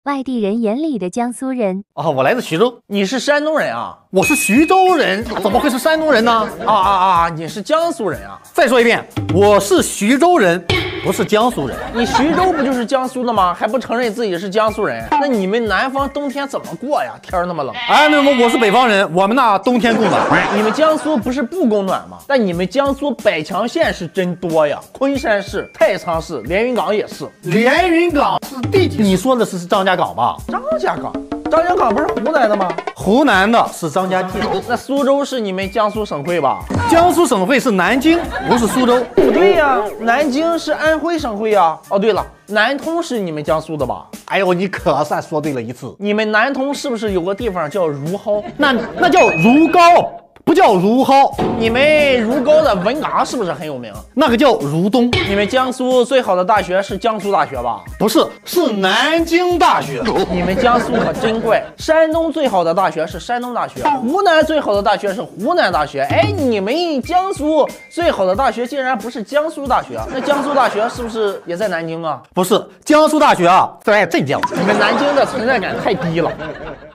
外地人眼里的江苏人。 哦，我来自徐州。 你是山东人啊？ 我是徐州人，怎么会是山东人呢？ 你是江苏人啊？ 再说一遍，我是徐州人，不是江苏人。 你徐州不就是江苏的吗？还不承认自己是江苏人？那你们南方冬天怎么过呀？天那么冷。 哎，那么我是北方人，我们那冬天供暖。 你们江苏不是不供暖吗？但你们江苏百强县是真多呀，昆山市、太仓市、连云港也是。 连云港是地级，你说的是张家港吧？ 张家港。张家港不是湖南的吗？ 湖南的是张家界。 那苏州是你们江苏省会吧？ 江苏省会是南京，不是苏州。 不对呀，南京是安徽省会呀。哦，对了，南通是你们江苏的吧？ 哎呦，你可算说对了一次。 你们南通是不是有个地方叫如蒿？ 那叫如皋，不叫如蒿。 你们如皋的文嘎是不是很有名？ 那个叫如东。 你们江苏最好的大学是江苏大学吧？ 不是，是南京大学。 你们江苏可真怪，山东最好的大学是山东大学，湖南最好的大学是湖南大学。哎，你们江苏最好的大学竟然不是江苏大学，那江苏大学是不是也在南京啊？ 不是，江苏大学啊在镇江。 你们南京的存在感太低了。